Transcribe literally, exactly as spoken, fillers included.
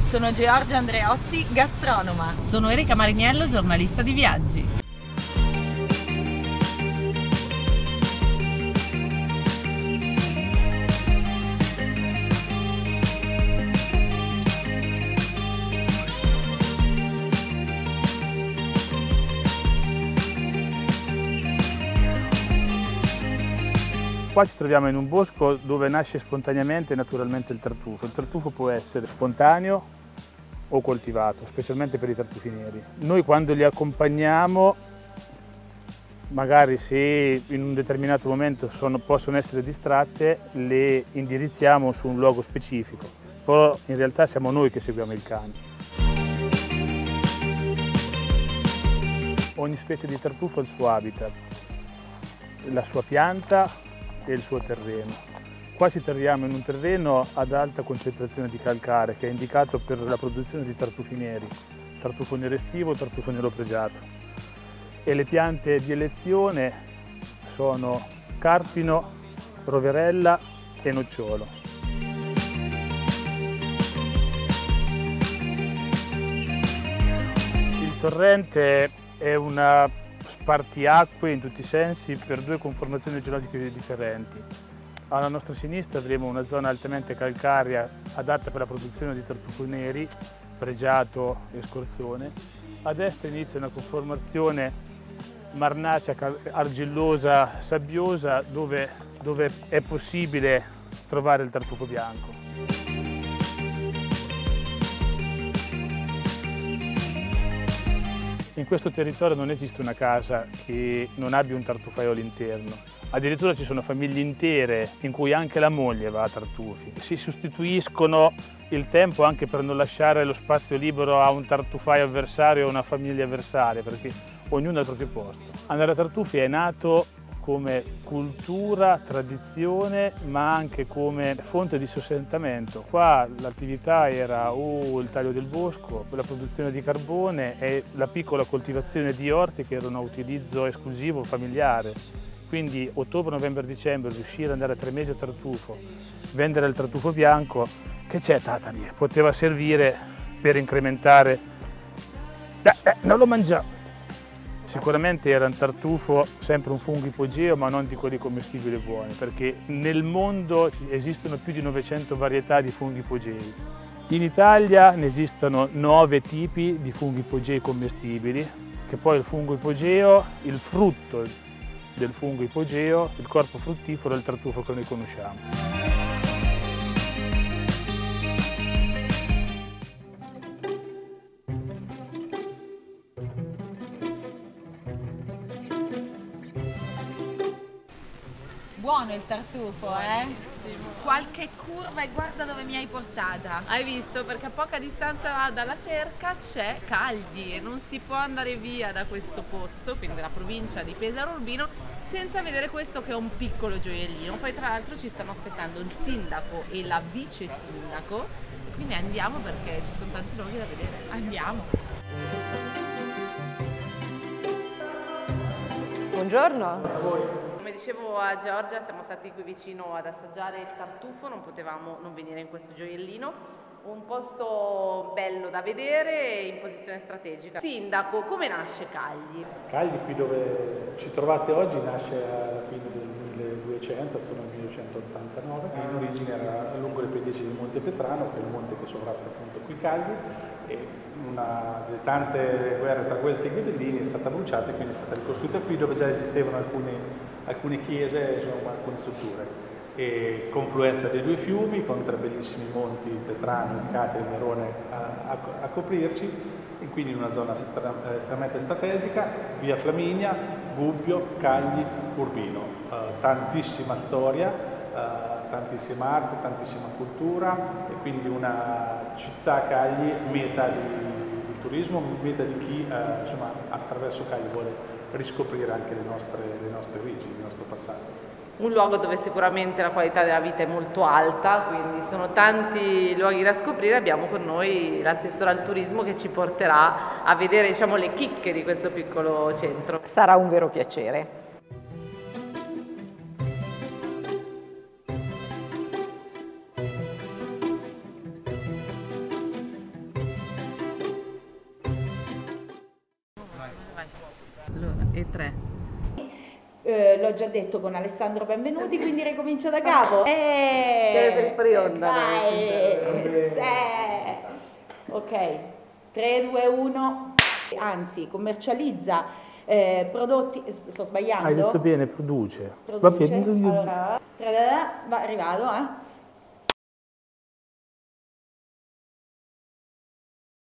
Sono Giorgia Andreozzi, gastronoma. Sono Erika Mariniello, giornalista di viaggi. Qua ci troviamo in un bosco dove nasce spontaneamente e naturalmente il tartufo. Il tartufo può essere spontaneo o coltivato, specialmente per i tartufi neri. Noi quando li accompagniamo, magari se in un determinato momento sono, possono essere distratte, le indirizziamo su un luogo specifico, però in realtà siamo noi che seguiamo il cane. Ogni specie di tartufo ha il suo habitat, la sua pianta e il suo terreno. Qua ci troviamo in un terreno ad alta concentrazione di calcare che è indicato per la produzione di tartufi neri, tartufo nero estivo e tartufo nero pregiato. E le piante di elezione sono carpino, roverella e nocciolo. Il torrente è una spartiacque in tutti i sensi per due conformazioni geologiche differenti. Alla nostra sinistra avremo una zona altamente calcarea adatta per la produzione di tartufo neri, pregiato e scorzone. A destra inizia una conformazione marnacea, argillosa, sabbiosa dove, dove è possibile trovare il tartufo bianco. In questo territorio non esiste una casa che non abbia un tartufaio all'interno. Addirittura ci sono famiglie intere in cui anche la moglie va a tartufi. Si sostituiscono il tempo anche per non lasciare lo spazio libero a un tartufaio avversario o a una famiglia avversaria, perché ognuno ha il proprio posto. Andare a tartufi è nato come cultura, tradizione, ma anche come fonte di sostentamento. Qua l'attività era o il taglio del bosco, la produzione di carbone e la piccola coltivazione di orti che erano a utilizzo esclusivo familiare. Quindi ottobre, novembre, dicembre riuscire ad andare a tre mesi a tartufo, vendere il tartufo bianco, che c'è tata lì, poteva servire per incrementare. Eh, eh, non lo mangiamo! Sicuramente era un tartufo, sempre un fungo ipogeo, ma non di quelli commestibili buoni, perché nel mondo esistono più di novecento varietà di funghi ipogei. In Italia ne esistono nove tipi di funghi ipogei commestibili, che poi il fungo ipogeo, il frutto del fungo ipogeo, il corpo fruttifero è il tartufo che noi conosciamo. Buono il tartufo, eh? Qualche curva e guarda dove mi hai portata. Hai visto? Perché a poca distanza dalla cerca c'è Cagli e non si può andare via da questo posto, quindi dalla provincia di Pesaro Urbino, senza vedere questo che è un piccolo gioiellino. Poi tra l'altro ci stanno aspettando il sindaco e la vice sindaco e quindi andiamo perché ci sono tanti luoghi da vedere. Andiamo! Buongiorno! A voi! Come dicevo a Giorgia, siamo stati qui vicino ad assaggiare il tartufo, non potevamo non venire in questo gioiellino, un posto bello da vedere in posizione strategica. Sindaco, come nasce Cagli? Cagli, qui dove ci trovate oggi, nasce alla fine del milleduecento, attorno al milleduecentottantanove. In origine era lungo le pendici del Monte Petrano, che è il monte che sovrasta appunto qui Cagli, e una delle tante guerre tra Guelfi e Ghibellini è stata bruciata e quindi è stata ricostruita qui dove già esistevano alcune, alcune chiese, insomma, alcune strutture. E confluenza dei due fiumi con tre bellissimi monti, Petrano, Cate e Merone a, a, a coprirci, e quindi in una zona estremamente strategica, via Flaminia, Gubbio, Cagli, Urbino. Uh, tantissima storia, uh, tantissima arte, tantissima cultura e quindi una città, Cagli, meta di, di turismo, meta di chi uh, insomma, attraverso Cagli vuole riscoprire anche le nostre, le nostre origini, il nostro passato. Un luogo dove sicuramente la qualità della vita è molto alta, quindi sono tanti luoghi da scoprire. Abbiamo con noi l'assessore al turismo che ci porterà a vedere, diciamo, le chicche di questo piccolo centro. Sarà un vero piacere. Allora, e tre. Eh, l'ho già detto con Alessandro benvenuti, quindi ricomincio da capo. E... Sempre fuori onda. Vai! Se... Ok, tre, due, uno. Anzi, commercializza eh, prodotti... Sto sbagliando? Hai detto bene, produce. Produce. Va bene. Allora, va arrivato, eh?